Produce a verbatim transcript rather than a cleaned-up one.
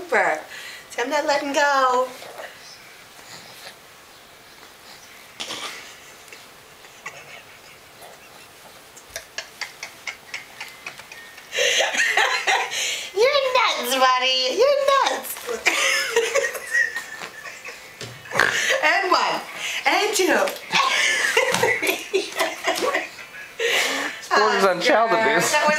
super. See, I'm not letting go. You're nuts, buddy. You're nuts. And one. And two. Borders on child abuse. That was